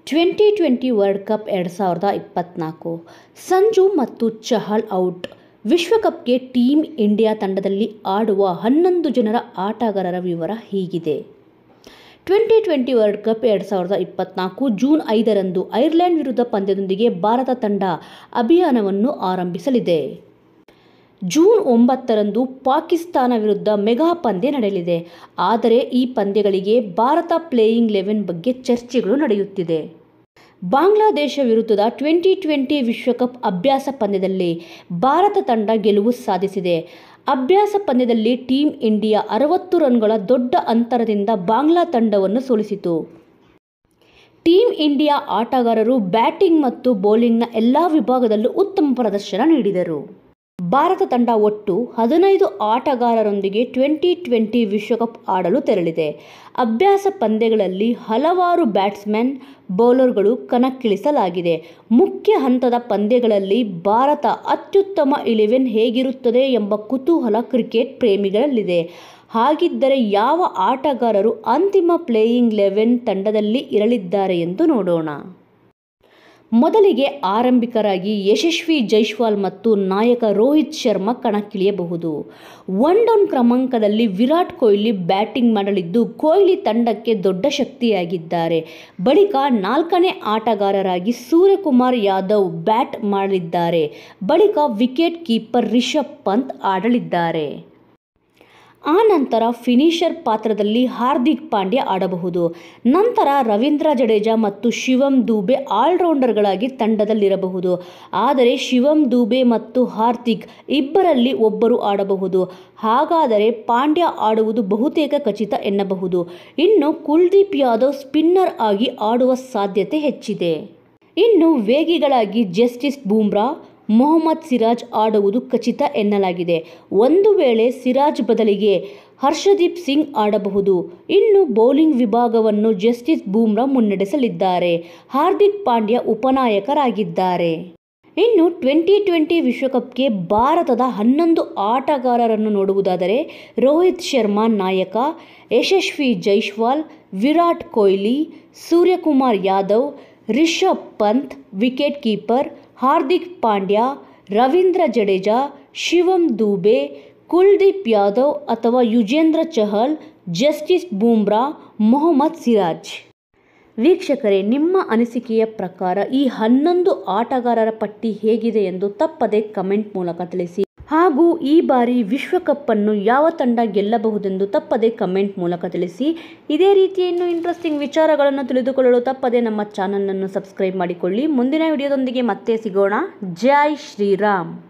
2020 world cup 2024 Sanju ಮತ್ತು ಚಹಲ್ ಔಟ್. ವಿಶ್ವಕಪ್ಗೆ ಟೀಮ್ ಇಂಡಿಯಾ ತಂಡದಲ್ಲಿ ಆಡುವ 11 ಜನರ ಆಟಗಾರರ ವಿವರ ಹೀಗಿದೆ. 2020 ವರ್ಲ್ಡ್ ಕಪ್ 2024 ಜೂನ್ 5ರಂದು ಐರ್ಲೆಂಡ್ ವಿರುದ್ಧ ಪಂದ್ಯದೊಂದಿಗೆ ಭಾರತ ತಂಡ ಅಭಿಯಾನವನ್ನು ಆರಂಭಿಸಲಿದೆ. ಜೂನ್ 9ರಂದು ಪಾಕಿಸ್ತಾನ ವಿರುದ್ಧ ಮೆಗಾ ಪಂದ್ಯ ನಡೆಯಲಿದೆ. ಆದರೆ ಈ ಪಂದ್ಯಗಳಿಗೆ ಭಾರತ ಪ್ಲೇಯಿಂಗ್ 11 ಬಗ್ಗೆ ಚರ್ಚೆಗಳು ನಡೆಯುತ್ತಿದೆ. ಬಾಂಗ್ಲಾದೇಶ ವಿರುದ್ಧದ 2020 ವಿಶ್ವಕಪ್ ಅಭ್ಯಾಸ ಪಂದ್ಯದಲ್ಲಿ ಭಾರತ ತಂಡ ಗೆಲುವು ಸಾಧಿಸಿದೆ. ಅಭ್ಯಾಸ ಪಂದ್ಯದಲ್ಲಿ ಟೀಮ್ ಇಂಡಿಯಾ 60 ರನ್ಗಳ ದೊಡ್ಡ ಅಂತರದಿಂದ ಬಾಂಗ್ಲಾ ತಂಡವನ್ನು ಸೋಲಿಸಿತು. ಟೀಮ್ ಇಂಡಿಯಾ ಆಟಗಾರರು ಬ್ಯಾಟಿಂಗ್ ಮತ್ತು ಬೌಲಿಂಗ್ನ ಎಲ್ಲಾ ವಿಭಾಗದಲ್ಲೂ ಉತ್ತಮ ಪ್ರದರ್ಶನ ನೀಡಿದರು. ಭಾರತ ತಂಡ ಒಟ್ಟು 15 ಆಟಗಾರರೊಂದಿಗೆ 2020 ವಿಶ್ವಕಪ್ ಆಡಲು ತೆರಳಿದೆ. ಅಭ್ಯಾಸ ಪಂದ್ಯಗಳಲ್ಲಿ ಹಲವಾರು ಬ್ಯಾಟ್ಸ್ಮನ್, ಬೌಲರ್ಗಳು ಕಣಕ್ಕಿಳಿಸಲಾಗಿದೆ. ಮುಖ್ಯ ಹಂತದ ಪಂದ್ಯಗಳಲ್ಲಿ ಭಾರತ ಅತ್ಯುತ್ತಮ 11 ಹೇಗಿರುತ್ತದೆ ಎಂಬ ಕುತೂಹಲ ಕ್ರಿಕೆಟ್ ಪ್ರೇಮಿಗಳಲ್ಲಿದೆ. ಹಾಗಿದ್ದರೆ ಯಾವ ಆಟಗಾರರು ಅಂತಿಮ ಪ್ಲೇಯಿಂಗ್ 11 ತಂಡದಲ್ಲಿ ಇರಲಿದ್ದಾರೆ ಎಂದು ನೋಡೋಣ. ಮೊದಲಿಗೆ ಆರಂಭಿಕರಾಗಿ ಯಶಸ್ವಿ ಜೈಸ್ವಾಲ್ ಮತ್ತು ನಾಯಕ ರೋಹಿತ್ ಶರ್ಮಾ ಕಣಕ್ಕಿಳಿಯಬಹುದು. ಒನ್ ಡೌನ್ ಕ್ರಮಾಂಕದಲ್ಲಿ ವಿರಾಟ್ ಕೊಹ್ಲಿ ಬ್ಯಾಟಿಂಗ್ ಮಾಡಲಿದ್ದು, ಕೊಹ್ಲಿ ತಂಡಕ್ಕೆ ದೊಡ್ಡ ಶಕ್ತಿಯಾಗಿದ್ದಾರೆ. ಬಳಿಕ 4ನೇ ಆಟಗಾರರಾಗಿ ಸೂರ್ಯಕುಮಾರ್ ಯಾದವ್ ಬ್ಯಾಟ್ ಮಾಡಲಿದ್ದಾರೆ. ಬಳಿಕ ವಿಕೆಟ್ ಕೀಪರ್ ರಿಷಭ್ ಪಂತ್ ಆಡಲಿದ್ದಾರೆ. ಆನಂತರ ಫಿನಿಶರ್ ಪಾತ್ರದಲ್ಲಿ ಹಾರ್ದಿಕ್ ಪಾಂಡ್ಯ ಆಡಬಹುದು. ನಂತರ ರವೀಂದ್ರ ಜಡೇಜಾ ಮತ್ತು ಶಿವಮ್ ದುಬೆ ಆಲ್ರೌಂಡರ್ಗಳಾಗಿ ತಂಡದಲ್ಲಿರಬಹುದು. ಆದರೆ ಶಿವಮ್ ದುಬೆ ಮತ್ತು ಹಾರ್ದಿಕ್ ಇಬ್ಬರಲ್ಲಿ ಒಬ್ಬರು ಆಡಬಹುದು. ಹಾಗಾದರೆ ಪಾಂಡ್ಯ ಆಡುವುದು ಬಹುತೇಕ ಖಚಿತ ಎನ್ನಬಹುದು. ಇನ್ನು ಕುಲ್ದೀಪ್ ಯಾದವ್ ಸ್ಪಿನ್ನರ್ ಆಗಿ ಆಡುವ ಸಾಧ್ಯತೆ ಹೆಚ್ಚಿದೆ. ಇನ್ನು ವೇಗಿಗಳಾಗಿ ಜಸ್ಪ್ರೀತ್ ಬುಮ್ರಾ, ಮೊಹಮ್ಮದ್ ಸಿರಾಜ್ ಆಡುವುದು ಖಚಿತ ಎನ್ನಲಾಗಿದೆ. ಒಂದು ವೇಳೆ ಸಿರಾಜ್ ಬದಲಿಗೆ ಹರ್ಷದೀಪ್ ಸಿಂಗ್ ಆಡಬಹುದು. ಇನ್ನು ಬೌಲಿಂಗ್ ವಿಭಾಗವನ್ನು ಜಸ್ಪ್ರೀತ್ ಬುಮ್ರಾ ಮುನ್ನಡೆಸಲಿದ್ದಾರೆ. ಹಾರ್ದಿಕ್ ಪಾಂಡ್ಯ ಉಪನಾಯಕರಾಗಿದ್ದಾರೆ. ಇನ್ನು 2020 ವಿಶ್ವಕಪ್ಗೆ ಭಾರತದ 11 ಆಟಗಾರರನ್ನು ನೋಡುವುದಾದರೆ ರೋಹಿತ್ ಶರ್ಮಾ ನಾಯಕ, ಯಶಸ್ವಿ ಜೈಸ್ವಾಲ್, ವಿರಾಟ್ ಕೊಹ್ಲಿ, ಸೂರ್ಯಕುಮಾರ್ ಯಾದವ್, ರಿಷಭ್ ಪಂತ್ ವಿಕೆಟ್ ಕೀಪರ್, ಹಾರ್ದಿಕ್ ಪಾಂಡ್ಯ, ರವೀಂದ್ರ ಜಡೇಜಾ, ಶಿವಮ್ ದುಬೆ, ಕುಲ್ದೀಪ್ ಯಾದವ್ ಅಥವಾ ಯುಜೇಂದ್ರ ಚಹಲ್, ಜಸ್ಪ್ರೀತ್ ಬುಮ್ರಾ, ಮೊಹಮ್ಮದ್ ಸಿರಾಜ್. ವೀಕ್ಷಕರೇ, ನಿಮ್ಮ ಅನಿಸಿಕೆಯ ಪ್ರಕಾರ ಈ 11 ಆಟಗಾರರ ಪಟ್ಟಿ ಹೇಗಿದೆ ಎಂದು ತಪ್ಪದೆ ಕಮೆಂಟ್ ಮೂಲಕ ತಿಳಿಸಿ. ಹಾಗೂ ಈ ಬಾರಿ ವಿಶ್ವಕಪ್ಪನ್ನು ಯಾವ ತಂಡ ಗೆಲ್ಲಬಹುದೆಂದು ತಪ್ಪದೆ ಕಮೆಂಟ್ ಮೂಲಕ ತಿಳಿಸಿ. ಇದೇ ರೀತಿಯ ಇನ್ನೂ ಇಂಟ್ರೆಸ್ಟಿಂಗ್ ವಿಚಾರಗಳನ್ನು ತಿಳಿದುಕೊಳ್ಳಲು ತಪ್ಪದೆ ನಮ್ಮ ಚಾನಲನ್ನು ಸಬ್ಸ್ಕ್ರೈಬ್ ಮಾಡಿಕೊಳ್ಳಿ. ಮುಂದಿನ ವಿಡಿಯೋದೊಂದಿಗೆ ಮತ್ತೆ ಸಿಗೋಣ. ಜೈ ಶ್ರೀರಾಮ್.